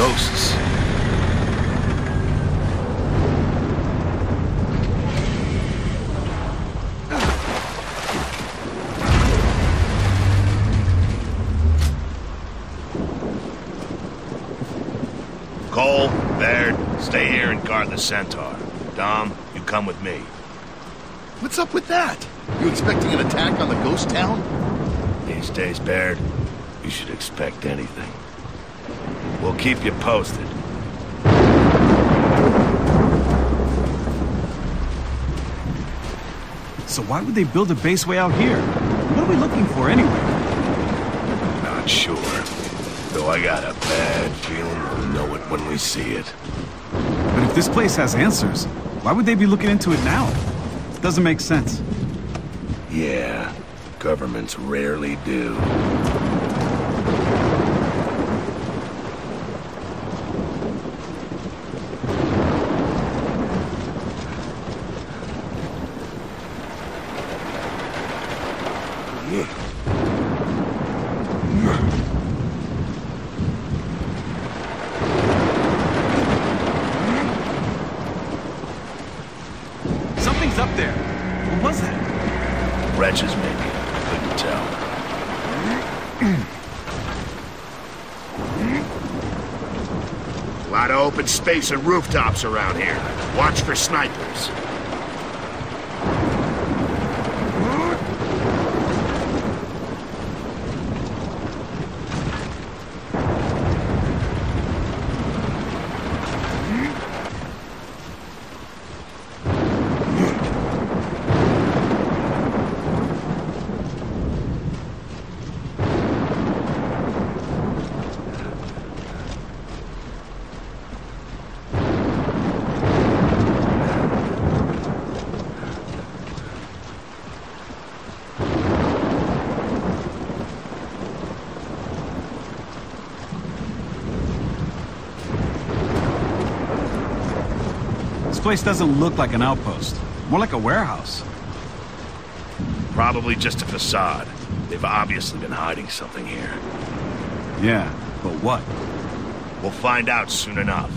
ghosts. Cole, Baird, stay here and guard the Centaur. Dom, you come with me. What's up with that? You expecting an attack on the ghost town? These days, Baird, you should expect anything. We'll keep you posted. So why would they build a base way out here? What are we looking for anyway? Not sure. Though I got a bad feeling we'll know it when we see it. But if this place has answers, why would they be looking into it now? Doesn't make sense. Yeah, governments rarely do. Something's up there. What was that? Wretches, maybe. Couldn't tell. A lot of open space and rooftops around here. Watch for snipers. This place doesn't look like an outpost. More like a warehouse. Probably just a facade. They've obviously been hiding something here. Yeah, but what? We'll find out soon enough.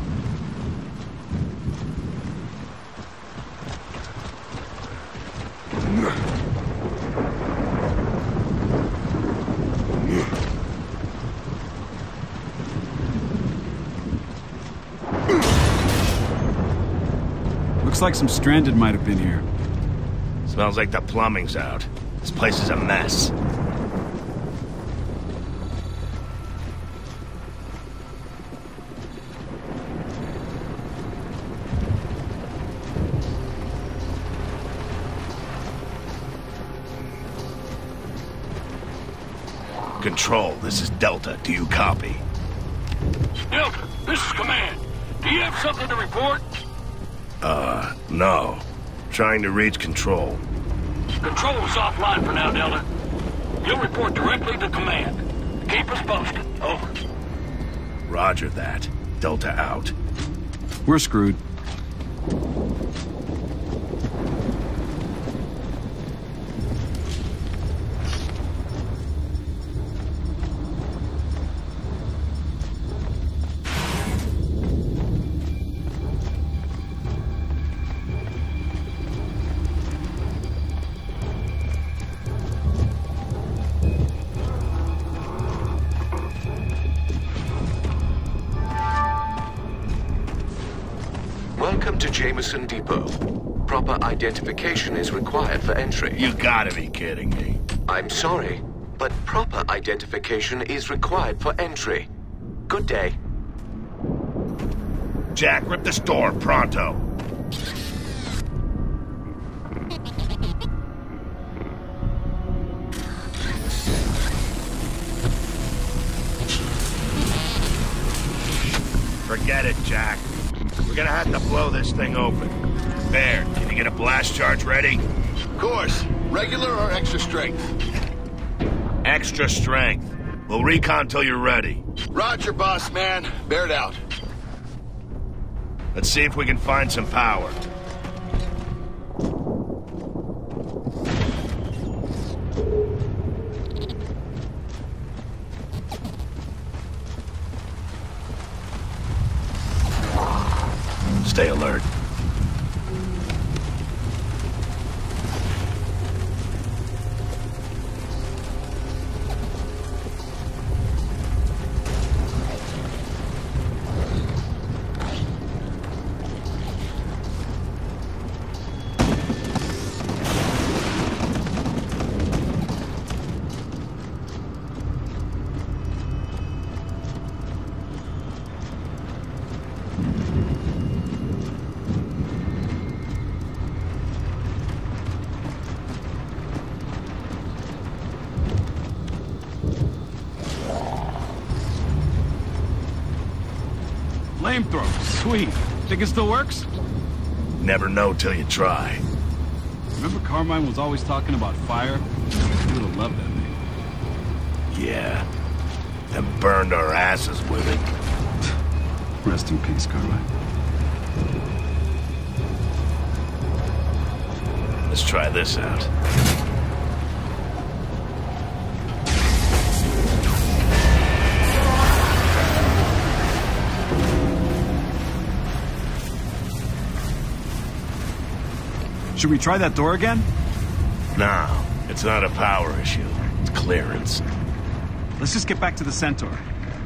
Looks like some stranded might have been here. Smells like the plumbing's out. This place is a mess. Control, this is Delta. Do you copy? Delta, this is Command. Do you have something to report? No. Trying to reach Control. Control is offline for now, Delta. You'll report directly to Command. Keep us posted. Over. Roger that. Delta out. We're screwed. Welcome to Jameson Depot. Proper identification is required for entry. You gotta be kidding me. I'm sorry, but proper identification is required for entry. Good day. Jack, rip this door, pronto. Forget it, Jack. We're gonna have to blow this thing open. Baird, can you get a blast charge ready? Of course. Regular or extra strength? Extra strength. We'll recon till you're ready. Roger, boss man. Baird out. Let's see if we can find some power. Stay alert. Flamethrower, sweet. Think it still works? Never know till you try. Remember Carmine was always talking about fire? You would have loved that thing. Yeah. And burned our asses with it. Rest in peace, Carmine. Let's try this out. Should we try that door again? No, it's not a power issue. It's clearance. Let's just get back to the Centaur.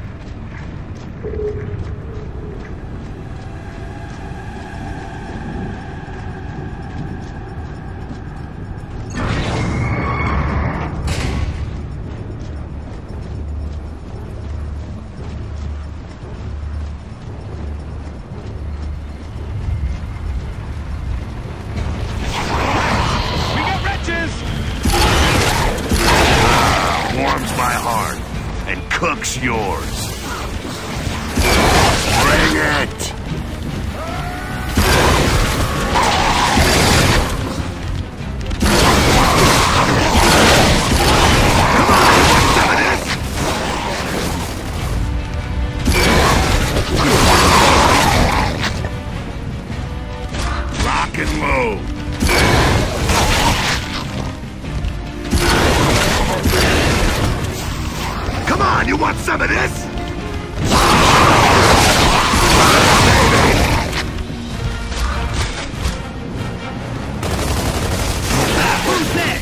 Warms my heart and cooks yours. Bring it! Lock and load. Come on, you want some of this? Who's next?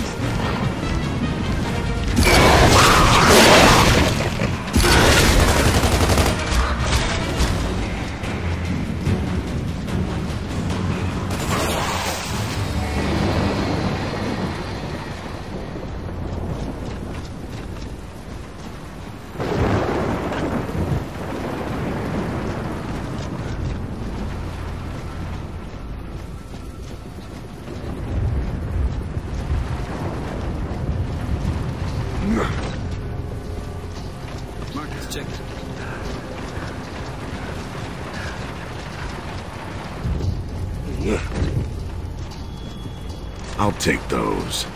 Marcus, check it. I'll take those.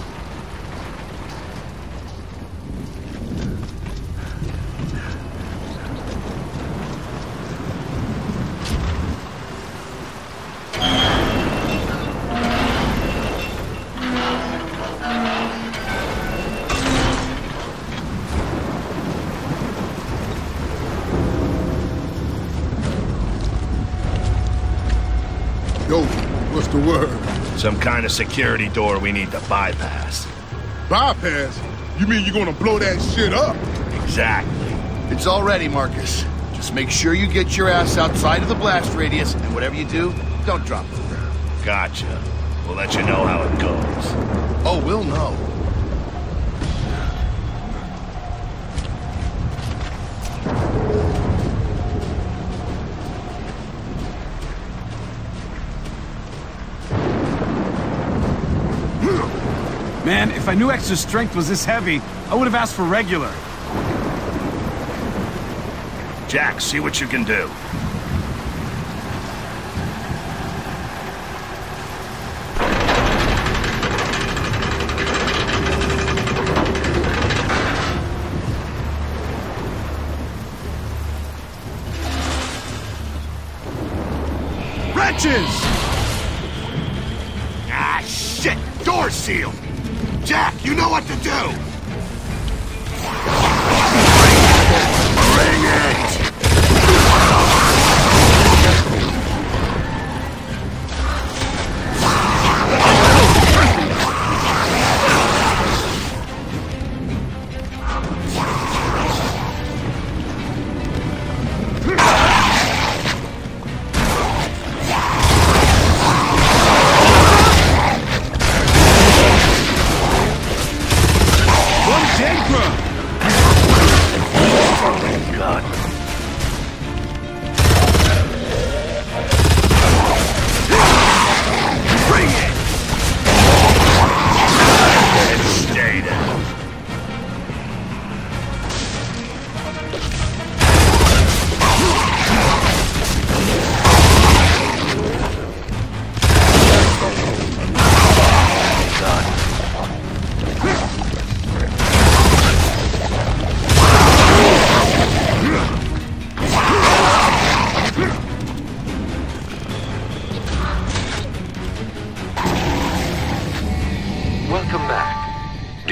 Yo, what's the word? Some kind of security door we need to bypass. Bypass? You mean you're gonna blow that shit up? Exactly. It's all ready, Marcus. Just make sure you get your ass outside of the blast radius, and whatever you do, don't drop the ground. Gotcha. We'll let you know how it goes. Oh, we'll know. Man, if I knew extra strength was this heavy, I would have asked for regular. Jack, see what you can do. Wretches! Ah, shit! Door sealed! Jack, you know what to do! Bring it!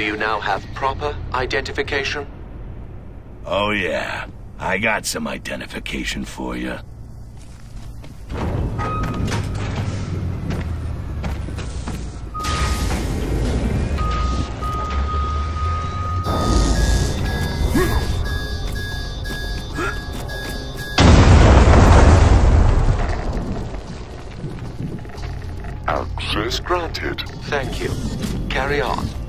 you now have proper identification? Oh yeah, I got some identification for you. Access granted. Thank you. Carry on.